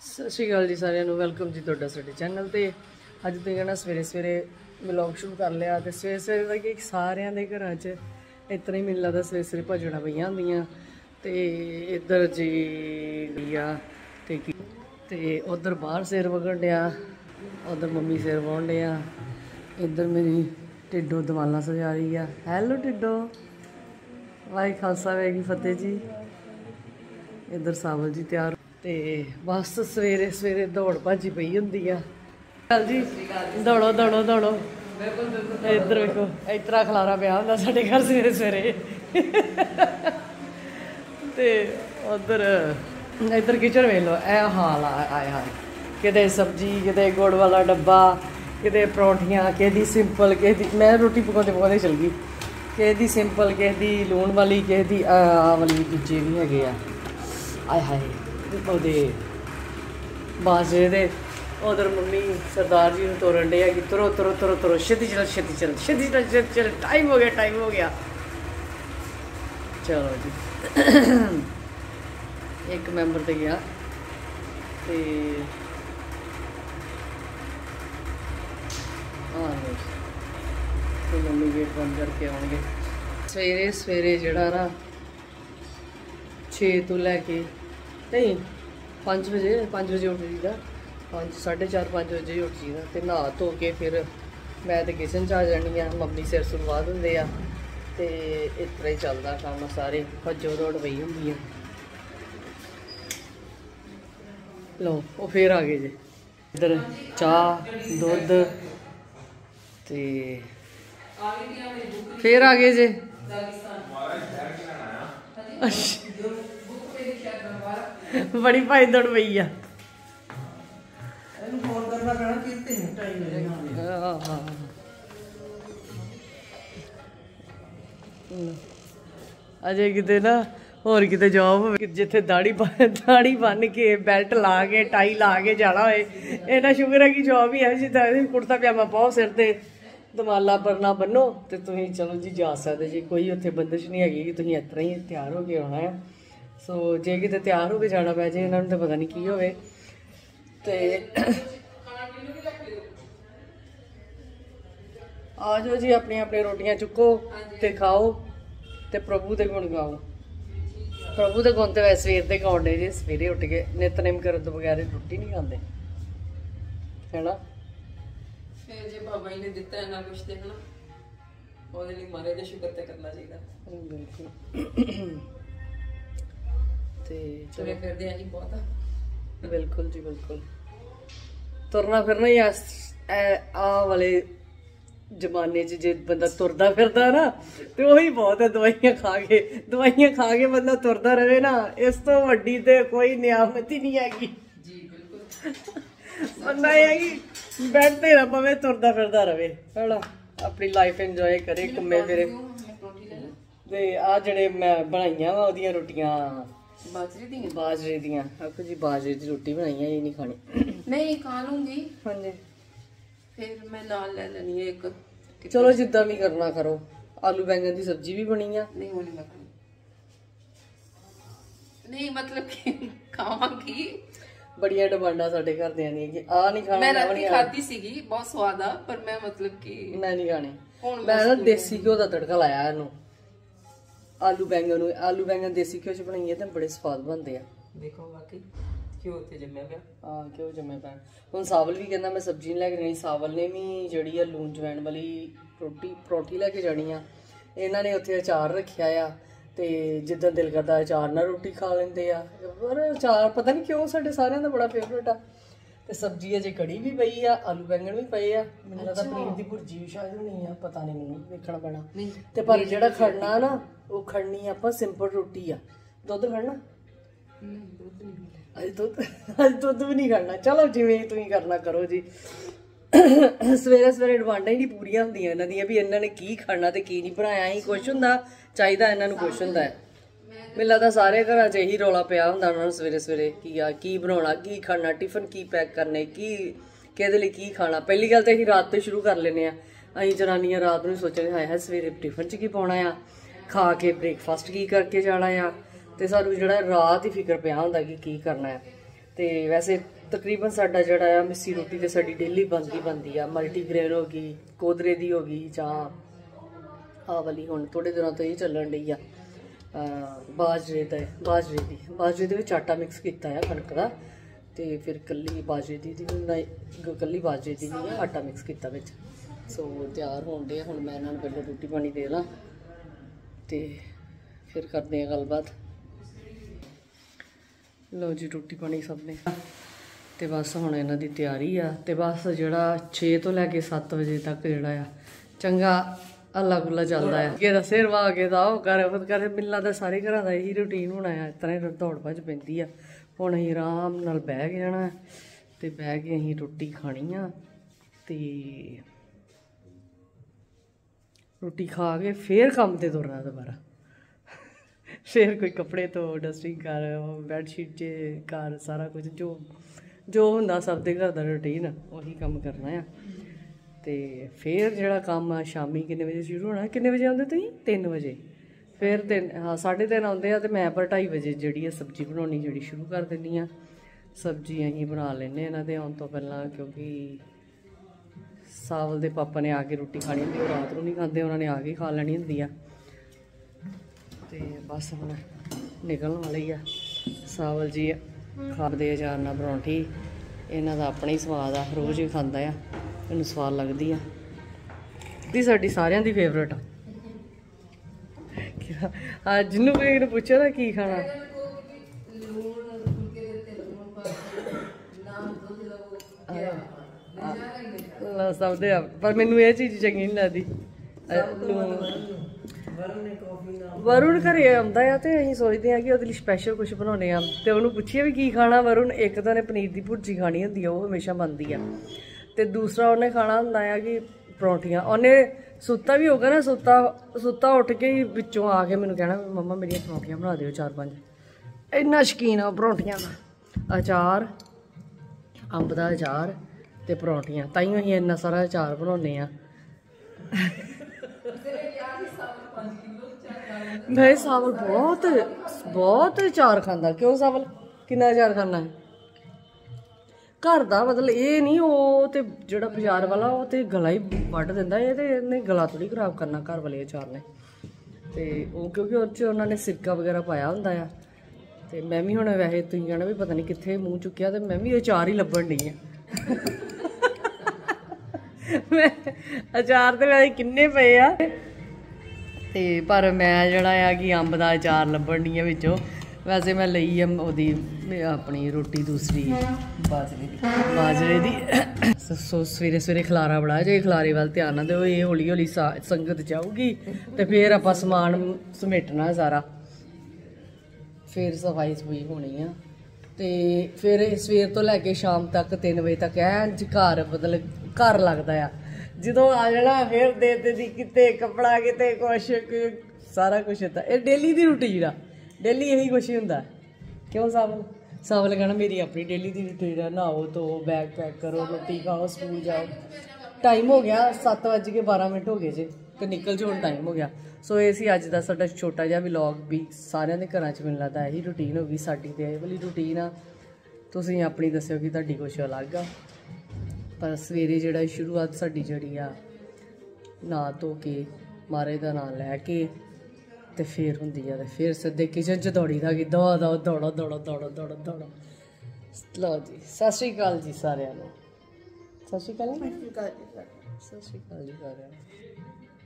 ਸਤਿ ਸ਼੍ਰੀ ਅਕਾਲ ਜੀ ਸਾਰਿਆਂ ਨੂੰ। ਵੈਲਕਮ ਜੀ ਤੁਹਾਡਾ ਸਾਡੇ ਚੈਨਲ ਤੇ। ਅੱਜ ਤੁਸੀਂ ਕਹਿਣਾ ਸਵੇਰੇ ਸਵੇਰੇ ਵਲੌਗ ਸ਼ੁਰੂ ਕਰ ਲਿਆ ਤੇ ਸਵੇਰੇ ਸਵੇਰੇ ਦਾ ਕਿ ਸਾਰਿਆਂ ਦੇ ਘਰਾਂ 'ਚ ਇਸ ਤਰ੍ਹਾਂ ਹੀ ਮੈਨੂੰ ਲੱਗਦਾ ਸਵੇਰੇ ਸਵੇਰੇ ਭਜਣਾ ਪਈਆਂ ਹੁੰਦੀਆਂ। ਤੇ ਇੱਧਰ ਜੀ ਆ ਤੇ ਉੱਧਰ ਬਾਹਰ ਸਿਰ ਵਗਣ ਡਿਆ, ਉੱਧਰ ਮੰਮੀ ਸਿਰ ਵਾਹੁਣ ਡਿਆ, ਇੱਧਰ ਮੇਰੀ ਢਿੱਡੋ ਦਵਾਲਾਂ ਸਜਾ ਰਹੀ ਆ। ਹੈਲੋ ਢਿੱਡੋ, ਵਾਹਿ ਖਾਲਸਾ ਵਾਹਿ ਫਤਿਹ ਜੀ। ਇੱਧਰ ਸਾਵਲ ਜੀ ਤਿਆਰ ਤੇ ਬਸ ਸਵੇਰੇ ਸਵੇਰੇ ਦੌੜ ਭੱਜ ਪਈ ਹੁੰਦੀ ਆ। ਚੱਲ ਜੀ ਦੌੜੋ ਦੌੜੋ ਦੌੜੋ। ਇੱਧਰ ਵੇਖੋ ਇਸ ਤਰ੍ਹਾਂ ਖਲਾਰਾ ਪਿਆ ਹੁੰਦਾ ਸਾਡੇ ਘਰ ਸਵੇਰੇ ਸਵੇਰੇ। ਤੇ ਉੱਧਰ ਇੱਧਰ ਕਿਚਨ ਵੇਖ ਲਓ, ਇਹ ਹਾਲ ਆਏ ਹਾਏ। ਕਿਤੇ ਸਬਜ਼ੀ, ਕਿਤੇ ਗੁੜ ਵਾਲਾ ਡੱਬਾ, ਕਿਤੇ ਪਰੌਂਠੀਆਂ, ਕਿਸੇ ਦੀ ਸਿੰਪਲ, ਕਿਸੇ ਦੀ ਮੈਂ ਰੋਟੀ ਪਕਾਉਂਦੇ ਪਕਾਉਂਦੇ ਚਲ ਗਈ, ਕਿਸੇ ਦੀ ਸਿੰਪਲ, ਕਿਸੇ ਦੀ ਲੂਣ ਵਾਲੀ, ਕਿਸੇ ਦੀ ਵਾਲੀ ਦੂਜੇ ਵੀ ਹੈਗੇ ਆ। ਆਏ ਹਾਏ ਉਹਦੇ ਬਾਜਰੇ ਦੇ। ਉਧਰ ਮੰਮੀ ਸਰਦਾਰ ਜੀ ਨੂੰ ਤੋਰਨ ਡੇ ਆ ਕਿ ਤੁਰੋ ਤੁਰੋ ਤੁਰੋ ਤੁਰੋ, ਛੇਤੀ ਚਲ ਛੇਤੀ ਚਲ ਛੇਤੀ ਚਲ ਛੇਤੀ ਚਲ, ਟਾਈਮ ਹੋ ਗਿਆ ਟਾਈਮ ਹੋ ਗਿਆ। ਚਲੋ ਜੀ ਇੱਕ ਮੈਂਬਰ ਤੇ ਗਿਆ ਤੇ ਮੰਮੀ ਗੇਟ ਬੰਦ ਕਰਕੇ ਆਉਣਗੇ। ਸਵੇਰੇ ਸਵੇਰੇ ਜਿਹੜਾ ਨਾ 6 ਤੋਂ ਲੈ ਕੇ ਨਹੀਂ 5 ਵਜੇ ਉੱਠ ਜੀਦਾ, 4:30 5 ਵਜੇ ਉੱਠ ਜੀਦਾ ਤੇ ਨਹਾ ਧੋ ਕੇ ਫਿਰ ਮੈਂ ਤੇ ਕਿਚਨ 'ਚ ਆ ਜਾਣੀ ਆ। ਮੰਮੀ ਸਿਰ ਸੁਲਵਾ ਦਿੰਦੇ ਆ ਤੇ ਇਸ ਤਰ੍ਹਾਂ ਹੀ ਚੱਲਦਾ ਕੰਮ। ਸਾਰੇ ਭੱਜੋ ਦੌੜ ਪਈ ਹੁੰਦੀ ਆ। ਲਓ ਉਹ ਫੇਰ ਆ ਗਏ ਜੇ। ਇੱਧਰ ਚਾਹ ਦੁੱਧ ਤੇ ਫੇਰ ਆ ਗਏ ਜੇ। ਬੜੀ ਭਾਈ ਦੌੜ ਪਈ ਆ। ਅਜੇ ਕਿਤੇ ਨਾ ਹੋਰ ਕਿਤੇ ਜੋਬ ਹੋਵੇ ਜਿੱਥੇ ਦਾੜੀ ਬੰਨ ਕੇ ਬੈਲਟ ਲਾ ਕੇ ਟਾਈ ਲਾ ਕੇ ਜਾਣਾ ਹੋਏ। ਇੰਨਾ ਸ਼ੁਕਰ ਹੈ ਕਿ ਜੋਬ ਹੀ ਹੈ ਜਿੱਦਾਂ ਕੁੜਤਾ ਪਜਾਮਾ ਪਾਓ, ਸਿਰ ਤੇ ਦਮਾਲਾ ਪਰਨਾ ਬੰਨੋ ਤੇ ਤੁਸੀਂ ਚਲੋ ਜੀ ਜਾ ਸਕਦੇ ਜੀ। ਕੋਈ ਉੱਥੇ ਬੰਦਿਸ਼ ਨਹੀਂ ਹੈਗੀ ਕਿ ਤੁਸੀਂ ਇਸ ਤਰ੍ਹਾਂ ਹੀ ਤਿਆਰ ਹੋ ਕੇ ਆਉਣਾ ਹੈ। ਸੋ ਜੇ ਕਿਤੇ ਤਿਆਰ ਹੋ ਕੇ ਜਾਣਾ ਪੈ ਜੇ ਇਹਨਾਂ ਨੂੰ ਤਾਂ ਪਤਾ ਨਹੀਂ ਕੀ ਹੋਵੇ। ਤੇ ਆ ਜਾਓ ਜੀ, ਆਪਣੀਆਂ ਆਪਣੀਆਂ ਰੋਟੀਆਂ ਚੁੱਕੋ ਤੇ ਖਾਓ ਤੇ ਪ੍ਰਭੂ ਦੇ ਗੁਣ ਗਾਓ। ਪ੍ਰਭੂ ਦੇ ਗੁਣ ਤੇ ਵੈਸੇ ਸਵੇਰ ਦੇ ਗਾਉਂਦੇ ਜੇ। ਸਵੇਰੇ ਉੱਠ ਕੇ ਨਿਤਨੇਮ ਕਰਨ ਤੋਂ ਬਗੈਰ ਰੋਟੀ ਨਹੀਂ ਖਾਂਦੇ ਹੈਨਾ। ਫਿਰ ਜੇ ਬਾਬਾ ਜੀ ਨੇ ਦਿੱਤਾ ਇੰਨਾ ਕੁਛ ਤੇ ਹਨਾ, ਉਹਦੇ ਲਈ ਮਾਰੇ ਦਾ ਸ਼ੁਕਰ ਤੇ ਕਰਨਾ ਚਾਹੀਦਾ। ਬਿਲਕੁਲ। ਤੇ ਤੁਰੇ ਫਿਰਦੇ ਆ ਜੀ ਬਹੁਤ ਆ। ਬਿਲਕੁਲ ਜੀ ਬਿਲਕੁਲ। ਤੁਰਨਾ ਫਿਰਨਾ ਹੀ ਆ ਵਾਲੇ ਜ਼ਮਾਨੇ 'ਚ ਜੇ ਬੰਦਾ ਤੁਰਦਾ ਫਿਰਦਾ ਨਾ ਤੇ ਉਹੀ ਬਹੁਤ ਹੈ। ਦਵਾਈਆਂ ਖਾ ਕੇ ਬੰਦਾ ਤੁਰਦਾ ਰਵੇ ਨਾ, ਇਸ ਤੋਂ ਵੱਡੀ ਤੇ ਕੋਈ ਨਿਆਮਤ ਹੀ ਨਹੀਂ ਹੈਗੀ ਜੀ। ਬਿਲਕੁਲ। ਬੰਦਾ ਇਹ ਹੈ ਕਿ ਬੈਠ ਤੇ ਨਾ ਪਵੇ, ਤੁਰਦਾ ਫਿਰਦਾ ਰਵੇ ਹੈਨਾ, ਆਪਣੀ ਲਾਈਫ ਇੰਜੋਏ ਕਰੇ, ਘੁੰਮੇ ਫਿਰੇ। ਤੇ ਆ ਜਿਹੜੇ ਮੈਂ ਬਣਾਈਆਂ ਵਾ ਉਹਦੀਆਂ ਰੋਟੀਆਂ ਬਾਜਰੇ ਦੀਆਂ। ਆਖੋ ਜੀ ਬਾਜਰੇ ਦੀ ਰੋਟੀ ਬਣਾਈ ਆ, ਇਹ ਨਹੀਂ ਖਾਣੀ। ਨਹੀਂ ਖਾ ਲੂੰਗੀ। ਹਾਂਜੀ ਫਿਰ ਮੈਂ ਨਾਲ ਲੈ ਲੈਣੀ ਹੈ ਇੱਕ। ਚਲੋ ਜਿੱਦਾਂ ਵੀ ਕਰਨਾ ਕਰੋ। ਆਲੂ ਬੈਂਗਣ ਦੀ ਸਬਜ਼ੀ ਵੀ ਬਣੀ ਆ। ਨਹੀਂ ਹੋਣੀ ਨਹੀਂ ਮਤਲਬ ਕਿ ਖਾਵਾਂਗੀ। ਬੜੀਆਂ ਡਿਮਾਂਡਾਂ ਸਾਡੇ ਘਰਦਿਆਂ ਦੀਆਂ ਕਿ ਆ ਨਹੀਂ ਖਾਣਾ। ਮੈਂ ਰਾਤੀ ਖਾਧੀ ਸੀਗੀ, ਬਹੁਤ ਸਵਾਦ ਆ, ਪਰ ਮੈਂ ਮਤਲਬ ਕਿ ਮੈਂ ਨਹੀਂ ਖਾਣੀ। ਮੈਂ ਨਾ ਦੇਸੀ ਘਿਓ ਦਾ ਤੜਕਾ ਲਾਇਆ ਇਹਨੂੰ, ਆਲੂ ਬੈਂਗਣ ਨੂੰ। ਆਲੂ ਬੈਂਗਣ ਦੇਸੀ ਘਿਓ 'ਚ ਬਣਾਈਏ ਤਾਂ ਬੜੇ ਸਵਾਦ ਬਣਦੇ ਆ। ਦੇਖੋ ਵਾਕਈ ਘਿਓ ਤੇ ਜੰਮਿਆ ਪਿਆ। ਹਾਂ ਘਿਓ ਜੰਮਿਆ ਪਿਆ। ਹੁਣ ਸਾਵਲ ਵੀ ਕਹਿੰਦਾ ਮੈਂ ਸਬਜ਼ੀ ਨਹੀਂ ਲੈ ਕੇ ਜਾਣੀ। ਸਾਵਲ ਨੇ ਵੀ ਜਿਹੜੀ ਆ ਲੂਣ ਜਵੈਣ ਵਾਲੀ ਪਰੌਂਠੀ ਲੈ ਕੇ ਜਾਣੀ ਆ। ਇਹਨਾਂ ਨੇ ਉੱਥੇ ਅਚਾਰ ਰੱਖਿਆ ਆ ਤੇ ਜਿੱਦਾਂ ਦਿਲ ਕਰਦਾ ਅਚਾਰ ਨਾਲ ਰੋਟੀ ਖਾ ਲੈਂਦੇ ਆ। ਪਰ ਅਚਾਰ ਪਤਾ ਨਹੀਂ ਕਿਉਂ ਸਾਡੇ ਸਾਰਿਆਂ ਦਾ ਬੜਾ ਫੇਵਰੇਟ ਆ। ਤੇ ਸਬਜ਼ੀ ਅਜੇ ਕੜੀ ਵੀ ਪਈ ਆ, ਆਲੂ ਬੈਂਗਣ ਵੀ ਪਏ ਆ। ਮੈਨੂੰ ਲੱਗਦਾ ਪਨੀਰ ਦੀ ਭੁਰਜੀ ਵੀ ਸ਼ਾਇਦ ਹੋਣੀ ਆ, ਪਤਾ ਨਹੀਂ, ਮੈਨੂੰ ਵੇਖਣਾ ਪੈਣਾ। ਤੇ ਪਰ ਜਿਹੜਾ ਖੜਨਾ ਨਾ ਉਹ ਖੜਨੀ ਆਪਾਂ ਸਿੰਪਲ ਰੋਟੀ ਆ। ਦੁੱਧ ਖੜਨਾ? ਅੱਜ ਦੁੱਧ ਵੀ ਨਹੀਂ ਖੜਨਾ। ਚਲੋ ਜਿਵੇਂ ਤੁਸੀਂ ਕਰਨਾ ਕਰੋ ਜੀ। ਸਵੇਰੇ ਸਵੇਰੇ ਡਿਮਾਂਡਾਂ ਹੀ ਨਹੀਂ ਪੂਰੀਆਂ ਹੁੰਦੀਆਂ ਇਹਨਾਂ ਦੀਆਂ ਵੀ ਇਹਨਾਂ ਨੇ ਕੀ ਖਾਣਾ ਤੇ ਕੀ ਨਹੀਂ ਬਣਾਇਆ। ਹੀ ਕੁਛ ਹੁੰਦਾ ਚਾਹੀਦਾ ਇਹਨਾਂ ਨੂੰ, ਕੁਛ ਹੁੰਦਾ। ਮੈਨੂੰ ਲੱਗਦਾ ਸਾਰੇ ਘਰਾਂ 'ਚ ਇਹੀ ਰੌਲਾ ਪਿਆ ਹੁੰਦਾ ਉਹਨਾਂ ਨੂੰ ਸਵੇਰੇ ਸਵੇਰੇ ਕੀ ਬਣਾਉਣਾ, ਕੀ ਖਾਣਾ, ਟਿਫਨ ਕੀ ਪੈਕ ਕਰਨੇ, ਕਿਹਦੇ ਲਈ ਕੀ ਖਾਣਾ। ਪਹਿਲੀ ਗੱਲ ਤਾਂ ਅਸੀਂ ਰਾਤ ਤੋਂ ਸ਼ੁਰੂ ਕਰ ਲੈਂਦੇ ਆ। ਅਸੀਂ ਜਨਾਨੀਆਂ ਰਾਤ ਨੂੰ ਸੋਚਦੇ ਹਾਏ ਸਵੇਰੇ ਟਿਫਨ 'ਚ ਕੀ ਪਾਉਣਾ ਆ, ਖਾ ਕੇ ਬ੍ਰੇਕਫਾਸਟ ਕੀ ਕਰਕੇ ਜਾਣਾ ਆ। ਤੇ ਸਾਨੂੰ ਜਿਹੜਾ ਰਾਤ ਹੀ ਫਿਕਰ ਪਿਆ ਹੁੰਦਾ ਕਿ ਕੀ ਕਰਨਾ ਹੈ। ਤੇ ਵੈਸੇ तकरीबन साडा जिहड़ा आ मिस्सी रोटी ते साडी डेली बनदी आ। मल्टीग्रेन हो गई, कोदरे दी हो गई, जां आ वाली हुण थोड़े दिनों तो ये चलन रही आ बाजरे दे विच आटा मिक्स कीता है कणक दा ते फिर कल्ली बाजरे दी कल्ली बाजरे दी भी आटा मिक्स कीता विच। सो तैयार होण दे। हुण मैं इन्हां नूं पहले रोटी पानी दे दा ते फिर करदे आ गलबात। लो जी रोटी पानी सब ने ते बस हुण इन्हां दी तैयारी आ ते बस जिहड़ा 6 तो लैके 7 बजे तक जिहड़ा आ चंगा हल्ला गुल्ला चलदा है। कि सिर वा के दा कर मिलना तो सारे घरां दा यही रूटीन होना है। इस तरह दौड़ भज पैंदी आ। हुण असीं आराम नाल बैठ जाना ते बैठ के असीं रोटी खानी आ ते रोटी खा के फिर कम्म ते तुरना दोबारा। फिर कोई कपड़े धो, डस्टिंग कर, बैडशीट च कर, सारा कुछ जो हुंदा सब दे घर दा रूटीन उही कम्म करना है। ते फिर जिहड़ा कम्म शामी किन्ने बजे शुरू होना? किन्ने बजे आंदे तुसीं? 3 बजे। फिर 3 हाँ 3:30 आउंदे आ ते मैं पर 2:30 बजे जिहड़ी आ सब्जी बनाउणी जिहड़ी शुरू कर दिंदी आ। सब्जी असीं बना लैन्ने इन्हां दे आउण तो पहिलां, क्योंकि सावल दे पापा ने आके रोटी खानी होंदी, ओह् रात नूं नहीं खांदे, उन्हां ने आके खा लैनी होंदी आ। ते बस हुण निकलण वाले ही आ। सावल जी खांदे अचार नाल परौंठी, इन्हां दा अपना ही स्वाद आ, रोज़ ही खांदा आ, इन्हूं स्वाद लगदी आ। दी साडी सारियां दी फेवरेट आ। जिन्नू कोई ने पुच्छो ना की खाना सब दे पर मैनू ये चीज़ चंगी नहीं लगदी। वरुण घरे आंदा है ते असीं सोचदे आ कि ओहदे लई स्पैशल कुछ बनाउने आ ते उहनूं पुच्छिए भी की खाना। वरुण एक तां उहने पनीर दी भुर्जी खानी होंदी आ, ओह् हमेशा बनदी आ, ते दूसरा उन्हें खाना होंदा है कि परौंठियां। उन्हें सुत्ता भी होगा ना, सुत्ता उठ के ही बिच्चों आके मैनूं कहना मम्मा मेरियां परौंठियां बना दिओ 4-5। इन्ना शकीन आ परौंठियां दा। अचार, अंब दा अचार ते परौंठियां, ताइयों असीं इन्ना सारा अचार बनाउने आ। मैं सावल बहुत अचार खांदा। क्यों सावल किन्ना अचार खाना है? घर दा मतलब ये नहीं, ओह् ते जेह्ड़ा बाजार वाला ओह् ते गला ही वड्ढ दिंदा, एह् ते इन्ने गला थोड़ी खराब करना घर वाले अचार ने। ते ओह् क्योंकि ओह्दे च उन्होंने सिरका वगैरह पाया होंदा आ। ते मैं भी हुण वैसे तुसीं कहना भी पता नहीं कित्थे मूँह चुक्केआ, ते मैं भी अचार ही लब्भण डई आं। मैं अचार ते वैसे किन्ने पे आ ते पर मैं जेह्ड़ा आ कि अंब दा अचार लब्भण डई आं विच्चों। वैसे मैं लई ओह्दी अपनी रोटी दूसरी बाजरे दी। सो सवेरे सवेरे खलारा बड़ा जे, खलारे वाल ध्यान ना देओ, ये हौली हौली संगत जाऊगी ते फिर आपां समान समेटना सारा, फिर सफाई सफूई होनी आ। ते फिर सवेर तो लैके शाम तक 3 बजे तक घर मतलब घर लगदा आ। जदों आ जाना फिर दे दी किते कपड़ा किते कुछ सारा कुछ होता। एह् डेली दी रूटीन आ, डेली यही कुछ ही होंदा। क्यों सावल कहना मेरी अपनी डेली दी रूटीन है, नहाओ धो बैग पैक करो, रोटी खाओ, स्कूल जाओ। टाइम हो गया 7:12 हो गए जे ते निकल जो, टाइम हो गया। सो ये सी अज दा साडा छोटा जिहा व्लॉग भी सारियां दे घरां च मिलना दा यही रूटीन होगी। साडी ते ये वाली रूटीन आ, तुसीं अपनी दस्सिओ कि तुहाडी कुछ अलग आ। पर सवेरे जेह्ड़ा शुरुआत साडी जेह्ड़ी आ नहा धो के महाराज दा नाम लैके ते फिर हुंदी आ, ते फिर सिद्धे किचन च दौड़ी दा कि दौड़ो। लो जी सत श्री अकाल जी सारिआं नूं। सत श्री अकाल जी सारिआं नूं।